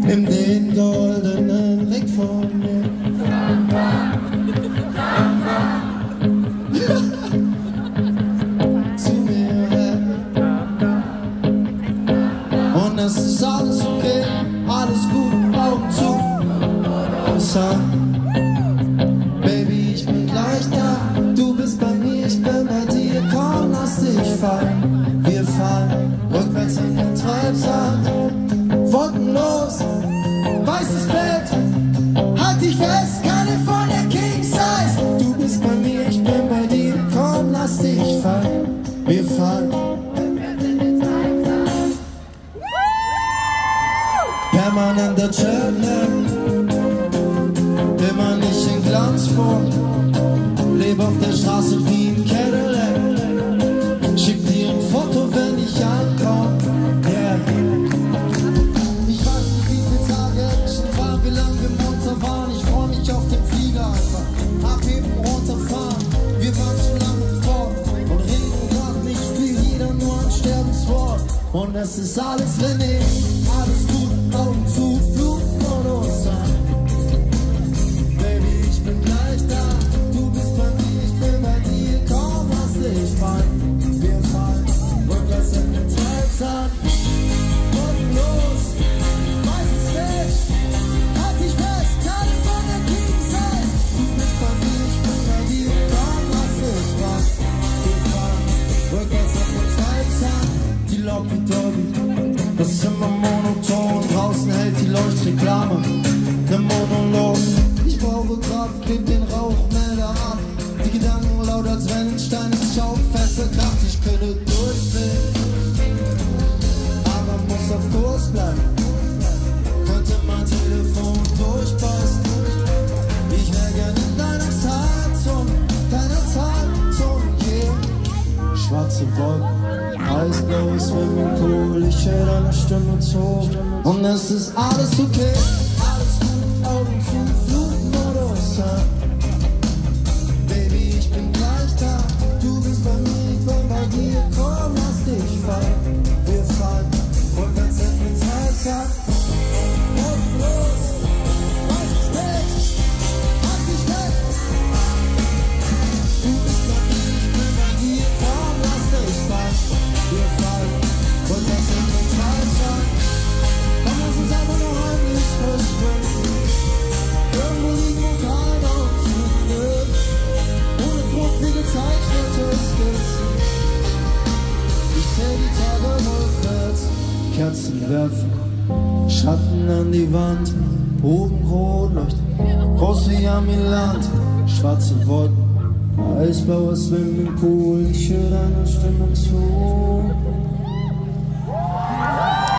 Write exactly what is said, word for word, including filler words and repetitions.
Nimm den goldenen Ring von mir. Zu mir her. Und es ist alles okay, alles gut, Augen zu. Baby, ich bin gleich da. Du bist bei mir, ich bin bei dir. Komm, lass dich fallen. Wir fallen rückwärts in den Treibsand. Wolkenlos, weißes Bett, halt dich fest, California King Size. Du bist bei mir, ich bin bei dir, komm, lass dich fallen, wir fallen. Permanenter Jetlag, immer nicht in Glanzform, leb auf der Straße wie ein Cadillac, schick dir ein Foto, wenn ich ankomm, yeah. Ich freu mich auf den Flieger einfach, abheben, runterfahren. Wir waren zu lange fort und reden grad nicht viel, jeder nur ein Sterbenswort. Und es ist alles René, alles gut, Augen zu, Flugmodus an. Baby, ich bin gleich da, du bist bei mir, ich bin bei dir. Komm, lass dich fallen, wir fallen rückwärts in den Treibsand. Und los, weißes Licht. Das ist immer monoton, draußen hält die Leuchtreklame, der Monolog. Ich brauche Kraft, kleb den Rauchmelder ab. Die Gedanken laut, als wenn ein Stein ins Schaufenster kracht. Ich könnte durchdrehen, aber muss auf Kurs bleiben. Könnte mein Telefon durchbeißen. Ich wär gern in deiner Zeitung, deiner Zeitung, yeah. Schwarze Wolken, eisblaues Swimmingpool, ich höre deine Stimme zu. Und es ist alles okay, alles gut, Augen zu, Flugmodus an. Baby, ich bin gleich da, du bist bei mir, ich bin bei dir. Komm, lass dich fallen, wir fallen rückwärts in den Treibsand. Und los, weißes Licht, halt dich weg. Du bist bei mir, ich bin bei dir. Komm, lass dich fallen. Wir fallen rückwärts in den Treibsand. Dann lass uns einfach nur heimlich verschwinden. Irgendwo liegen und keiner uns findet. Ohne Druck wie gezeichnete Skizzen. Ich zähl die Tage rückwärts. Kerzen werfen, Schatten an die Wand. Oben rot leuchtet, groß wie Amiland. Schwarze Wolken, eisblauer Swimmingpool, ich höre deiner Stimme zu.